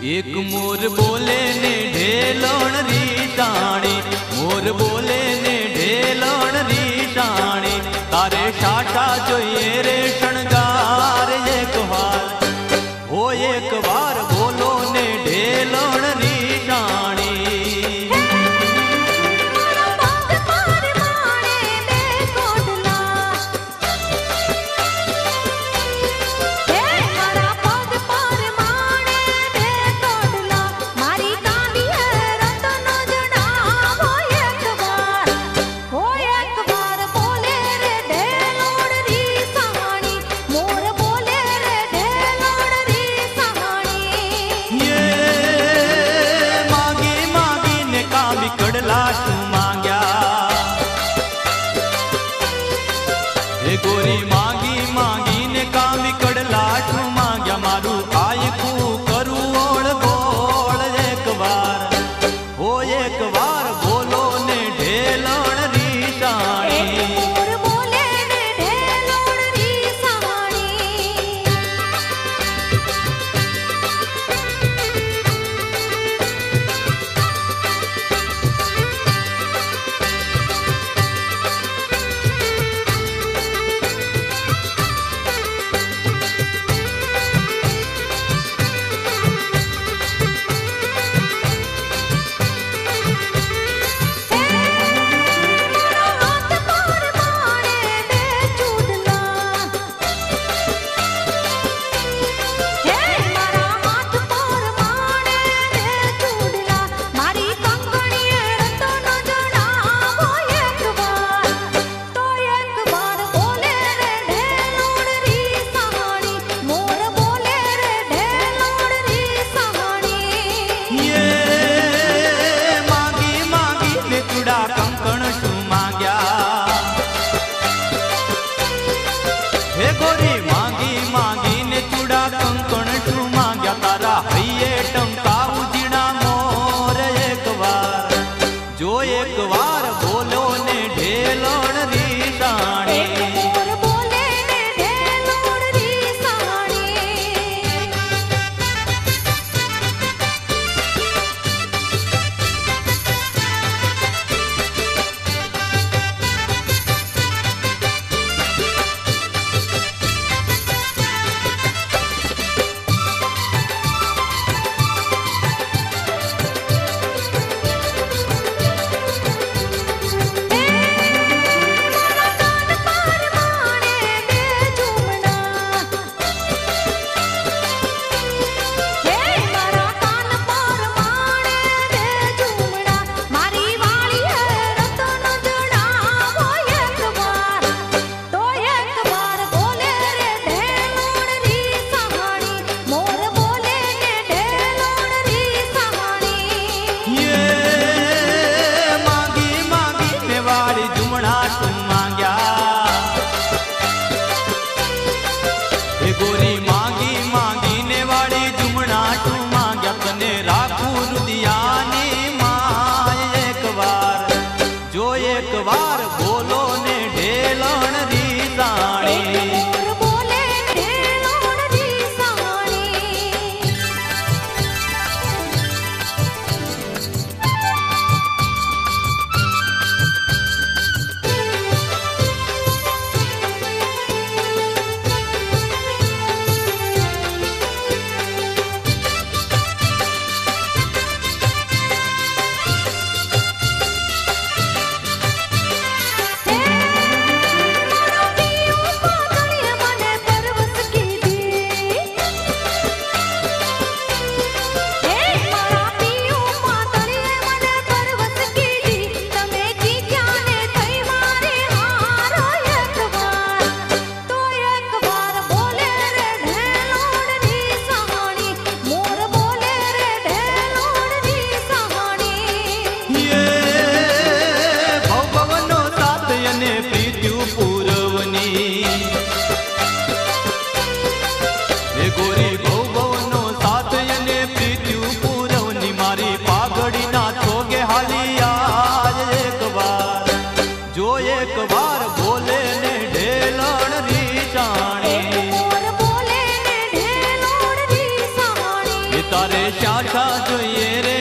एक मोर बोले ने ढेलोण री टाणी, मोर बोले ने ढेलोण री टाणी, तारे शाटा जोइए रे शणगार एक बार, हो एक बार बोलो ने ढेलोण री टाणी। गोरी मांगी मांगी ने काम विकड़ लाठ मांग्या, मारू आय कू करू ओळ बोल एक बार, हो एक बार बोलो ने ढेलोण री टाणी। जो एक बार बोलो ने ढेलोण री टाणी। गोरी मांगी मांगी ने वाड़ी जुमना तू मांग्या, तने राखू रुदियानी माय एक बार, जो एक बार बोलो ने ढेलोण री टाणी। गोरी भौ भवनो साथ यने प्रीत्यु पूरवनी, मारी पागड़ी ना छोगे हाली आज एक बार, जो एक बार बोले ने ढेलोण री टाणी। तारे शाखा જોઈએ રે